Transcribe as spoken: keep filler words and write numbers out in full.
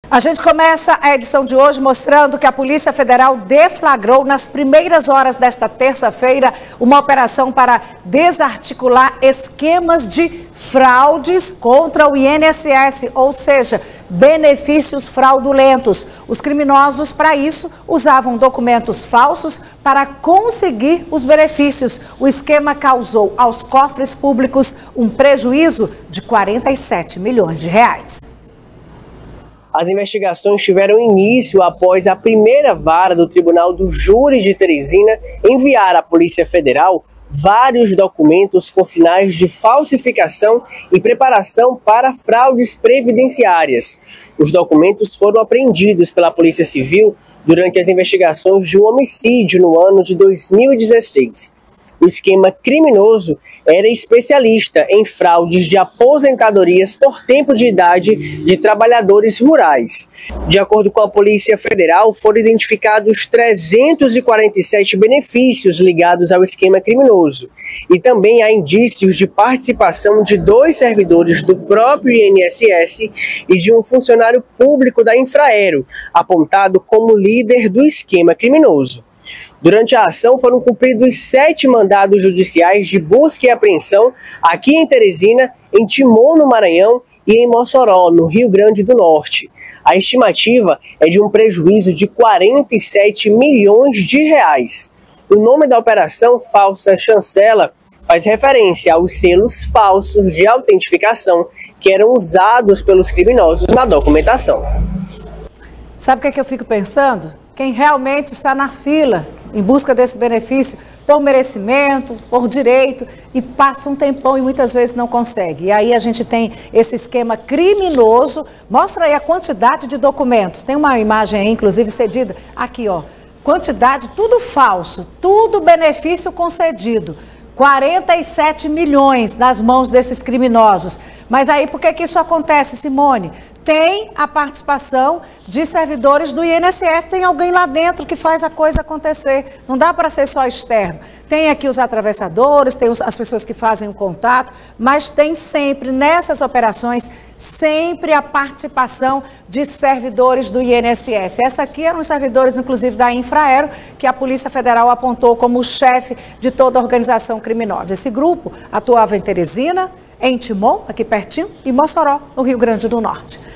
A gente começa a edição de hoje mostrando que a Polícia Federal deflagrou nas primeiras horas desta terça-feira uma operação para desarticular esquemas de fraudes contra o I N S S, ou seja, benefícios fraudulentos. Os criminosos, para isso, usavam documentos falsos para conseguir os benefícios. O esquema causou aos cofres públicos um prejuízo de quarenta e sete milhões de reais. As investigações tiveram início após a primeira vara do Tribunal do Júri de Teresina enviar à Polícia Federal vários documentos com sinais de falsificação e preparação para fraudes previdenciárias. Os documentos foram apreendidos pela Polícia Civil durante as investigações de um homicídio no ano de dois mil e dezesseis. O esquema criminoso era especialista em fraudes de aposentadorias por tempo de idade de trabalhadores rurais. De acordo com a Polícia Federal, foram identificados trezentos e quarenta e sete benefícios ligados ao esquema criminoso. E também há indícios de participação de dois servidores do próprio I N S S e de um funcionário público da Infraero, apontado como líder do esquema criminoso. Durante a ação foram cumpridos sete mandados judiciais de busca e apreensão aqui em Teresina, em Timon, no Maranhão, e em Mossoró, no Rio Grande do Norte. A estimativa é de um prejuízo de quarenta e sete milhões de reais. O nome da operação Falsa Chancela faz referência aos selos falsos de autentificação que eram usados pelos criminosos na documentação. Sabe o que é que eu fico pensando? Quem realmente está na fila em busca desse benefício por merecimento, por direito, e passa um tempão e muitas vezes não consegue. E aí a gente tem esse esquema criminoso. Mostra aí a quantidade de documentos. Tem uma imagem aí, inclusive, cedida. Aqui, ó. Quantidade, tudo falso, tudo benefício concedido. quarenta e sete milhões nas mãos desses criminosos. Mas aí por que que isso acontece, Simone? Tem a participação de servidores do I N S S, tem alguém lá dentro que faz a coisa acontecer. Não dá para ser só externo. Tem aqui os atravessadores, tem os, as pessoas que fazem o contato, mas tem sempre, nessas operações, sempre a participação de servidores do I N S S. Essa aqui eram os servidores, inclusive, da Infraero, que a Polícia Federal apontou como o chefe de toda a organização criminosa. Esse grupo atuava em Teresina, em Timon, aqui pertinho, e Mossoró, no Rio Grande do Norte.